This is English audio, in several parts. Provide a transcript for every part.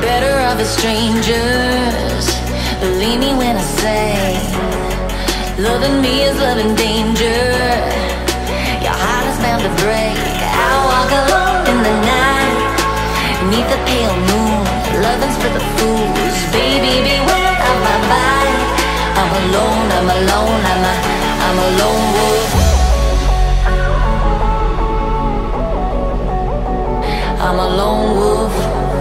better off as strangers. Believe me when I say, loving me is loving danger. Your heart is bound to break. I walk alone in the night, beneath the pale moon. Loving's for the fools. Baby, beware of my bite. I'm alone, I'm alone, I'm a lone wolf. I'm a lone wolf.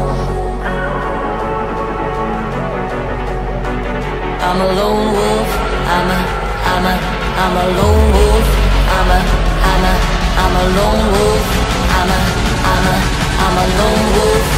I'm a lone wolf. I'm a lone wolf. I'm a lone wolf. I'm a lone wolf.